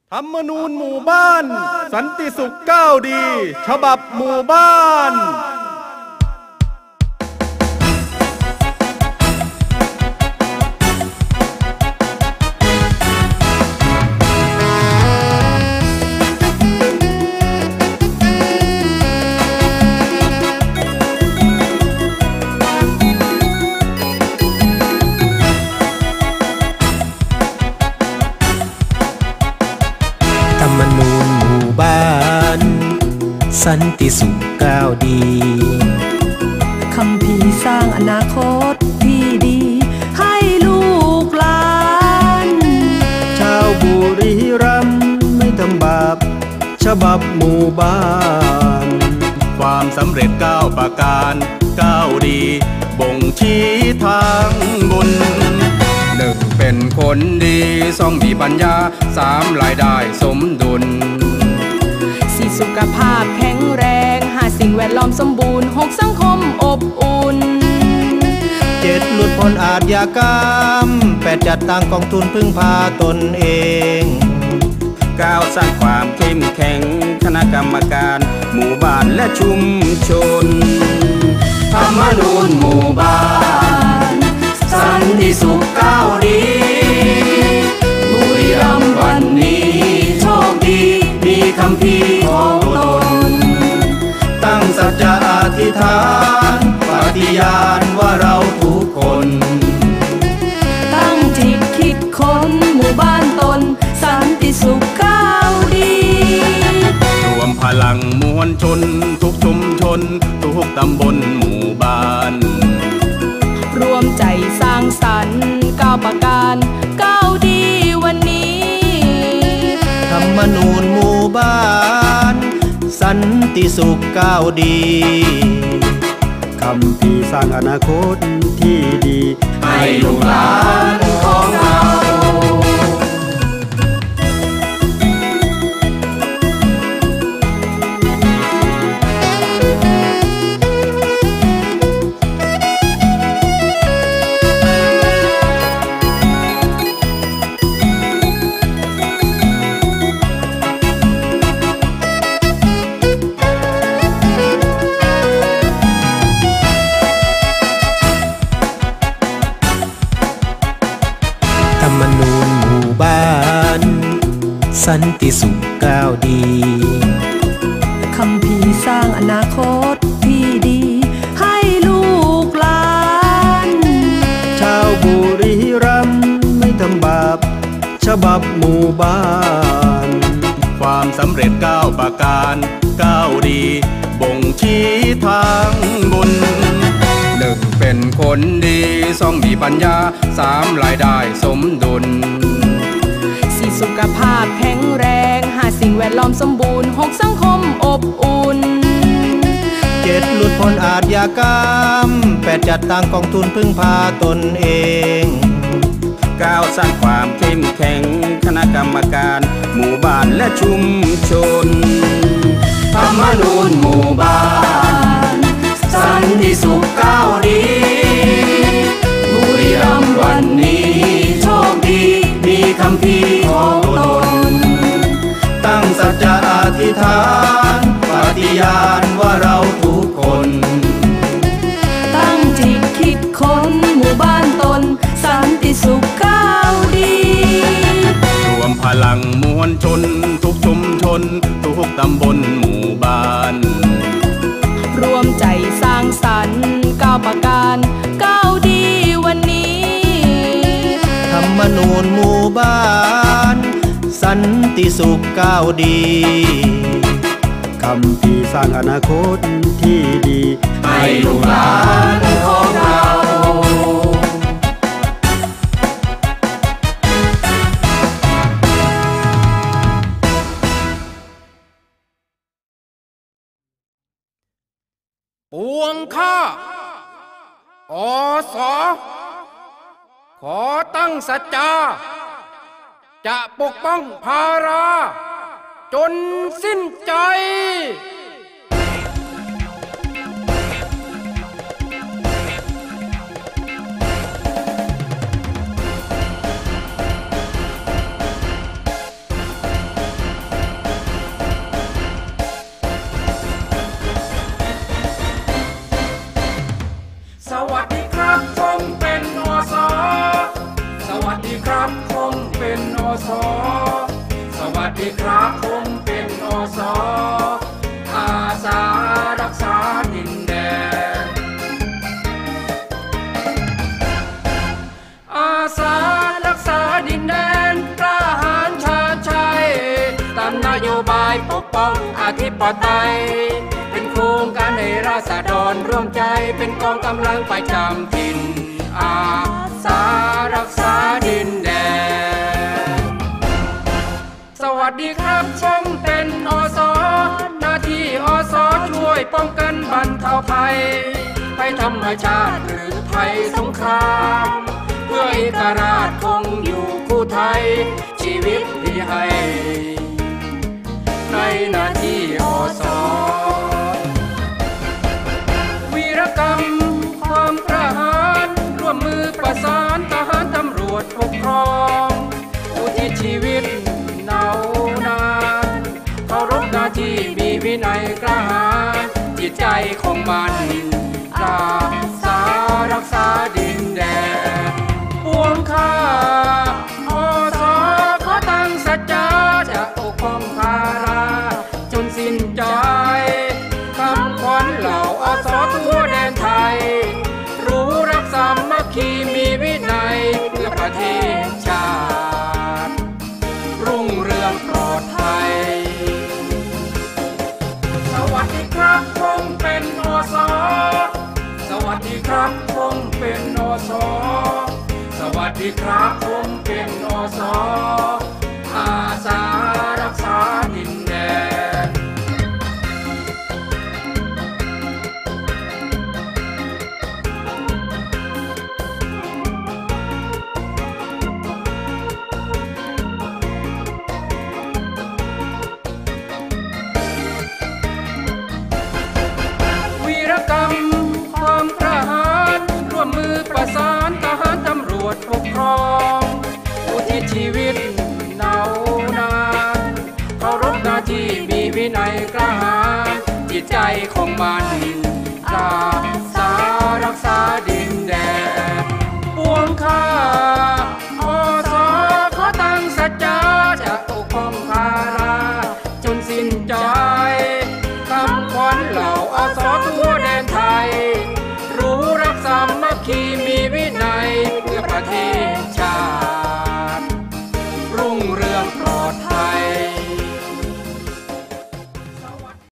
ธรรมนูญหมู่บ้านสันติสุขก้าวดีฉบับหมู่บ้านธรรมนูญหมู่บ้านสันติสุขก้าวดีคัมภีร์สร้างอนาคตที่ดีให้ลูกหลานชาวบุรีรัมย์ไม่ทำบาปฉบับหมู่บ้านความสำเร็จก้าวประการก้าวดีบ่งชี้ทางบุญหนึ่งเป็นคนดีสองมีปัญญาสามรายได้สมดุลสี่สุขภาพแข็งแรงห้าสิ่งแวดล้อมสมบูรณ์หกสังคมอบอุ่นเจ็ดหลุดพ้นอาชญากรรมแปดจัดตั้งกองทุนพึ่งพาตนเองเก้าสร้างความเข้มแข็งคณะกรรมการหมู่บ้านและชุมชนธรรมนูญหมู่บ้านสันติสุขก้าวดีบุรีรัมย์วันนี้โชคดีมีคำพีของตนตั้งสัจจะอธิษฐานปฏิญาณว่าเราทุกคนตั้งจิตคิดค้นหมู่บ้านตนสันติสุขก้าวดีรวมพลังมวลชนทุกชุมชนทุกตำบลหมู่บ้านรวมใจสร้างสรรค์ก้าวประการก้าวดีวันนี้ธรรมนูญหมู่บ้านสันติสุขก้าวดีคัมภีร์สร้างอนาคตที่ดีให้ลูกหลานของเราธรรมนูญหมู่บ้านสันติสุขก้าวดีคัมภีร์สร้างอนาคตที่ดีให้ลูกหลานชาวบุรีรัมย์ไม่ทำบาปฉบับหมู่บ้านความสำเร็จก้าวประการก้าวดีบ่งชี้ทางบุญหนึ่งเป็นคนดีสองมีปัญญาสามรายได้สมดุลสี่สุขภาพแข็งแรงห้าสิ่งแวดล้อมสมบูรณ์หกสังคมอบอุ่นเจ็ดหลุดพ้นอาชญากรรมแปดจัดตั้งกองทุนพึ่งพาตนเองเก้าสร้างความเข้มแข็งคณะกรรมการหมู่บ้านและชุมชนธรรมนูญหมู่บ้านสันติสุขก้าวดีบุรีรัมย์วันนี้โชคดีมีคำพีของตนตั้งสัจจะอธิษฐานปฏิญาณว่าเราทุกคนตั้งจิตคิดค้นหมู่บ้านตนสันติสุขก้าวดีรวมพลังมวลชนทุกชุมชนทุกตำบลหมู่บ้านรวมใจสร้างสรรค์ก้าวประการก้าวดีวันนี้ธรรมนูญหมู่บ้านสันติสุขก้าวดีคัมภีร์สร้างอนาคตที่ดีให้ลูกหลานของเราปวงข้าอสขอตั้งสัจจาจะปกป้องภาราจนสิ้นใจธอสสวัสดีครับผมเป็นอสอาสารักษาดินแดนอาสารักษาดินแดนกล้าหาญชาญชัยตามนโยบายปกป้องอธิปไตยเป็นโครงการให้ราษฎรร่วมใจเป็นกองกำลังประจำถิ่นอาสารักษาดินแดนสวัสดีครับผมเป็นอสหน้าที่อสช่วยป้องกันบรรเทาภัยภัยธรรมชาติหรือภัยสงครามเพื่อเอกราชคงอยู่คู่ไทยชีวิตที่ให้ในหน้าที่อสวีรกรรมความกระหายร่วมมือประสานทหารตำรวจปกครองอุทิศชีวิตเหนานานเคารพหน้าที่มีวินัยกล้าหาญจิตใจของมันรักษาดินแดนปวงข้าอสขอตั้งสัจจะจะปกป้องภาราจนสิ้นใจคำขวัญเหล่าอสทั่วแดนไทยรู้รักสามัคคีมีวินัยเพื่อประเทศชาติรุ่งเรืองปลอดภัยสวัสดีครับผมเป็นอสสวัสดีครับผมเป็นอสสวัสดีครับผมเป็นอสอาสารักษาดินแดนวีรกรรมความกระหายร่วมมือประสานทหารตำรวจปกครองอุทิศชีวิตเหนานานเคารพหน้าที่มีวินัยกล้าหาญจิตใจของมันรักษาดินแดนปวงข้าอสขอตั้งสัจจะจะปกป้องภาราจนสิ้นใจคำขวัญเหล่าอสทั่วแดนไทยรู้รักสามัคคีมีวินัยเพื่อประเทศชาติรุ่งเรืองปลอดภัย